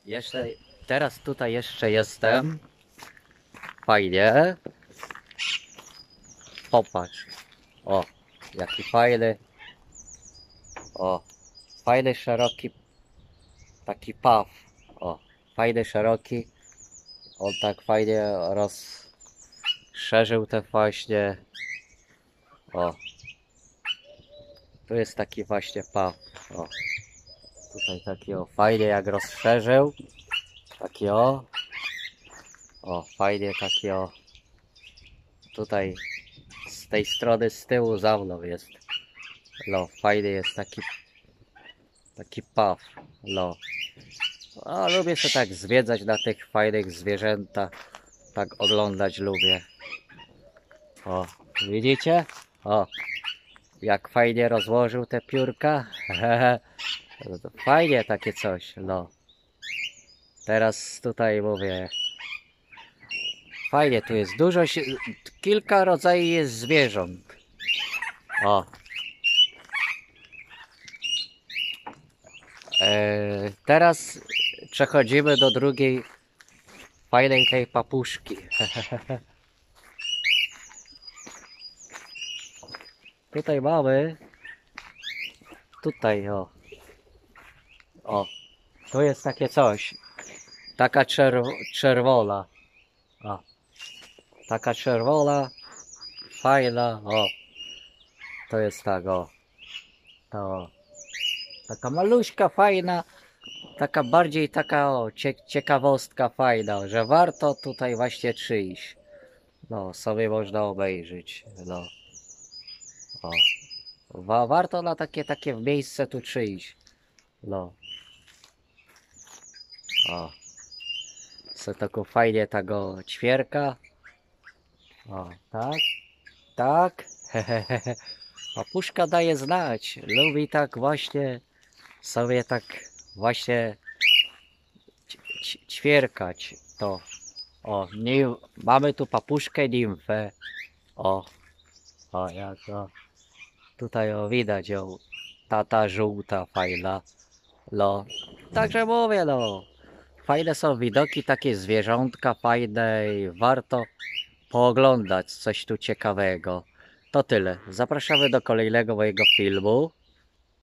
Jeszcze, teraz tutaj jeszcze jestem. Fajnie. Popatrz. O, jaki fajny. O, fajny, szeroki taki paw. O, fajny, szeroki. On tak fajnie rozszerzył te właśnie. O, tu jest taki właśnie paw. O, tutaj taki o, fajnie jak rozszerzył. Taki o. O, fajnie taki o. Tutaj z tej strony z tyłu za mną jest. No, fajny jest taki paw. No. A lubię się tak zwiedzać na tych fajnych zwierzętach. Tak oglądać lubię. O, widzicie? O, jak fajnie rozłożył te piórka. No to fajnie takie coś, no. Teraz tutaj mówię. Fajnie tu jest dużo, kilka rodzajów jest zwierząt. O. Teraz przechodzimy do drugiej fajnej tej papuszki. Tutaj mamy. Tutaj o. O. Tu jest takie coś. Taka czerwona. O. Taka czerwona. Fajna. O. To jest tak o. To. Taka maluśka fajna. Taka bardziej taka o. Ciekawostka fajna. Że warto tutaj właśnie przyjść. No. Sobie można obejrzeć. No. O. Warto na takie miejsce tu przyjść. No. O. Co taką fajnie tego ćwierka. O, tak. Tak. Papuszka daje znać. Lubi tak właśnie sobie tak właśnie ćwierkać to. O, mamy tu papuszkę nimfę. O. O, jak o. Tutaj o, widać ją. Ta żółta fajna. No. Także mówię no. Fajne są widoki, takie zwierzątka fajne i warto pooglądać coś tu ciekawego. To tyle. Zapraszamy do kolejnego mojego filmu.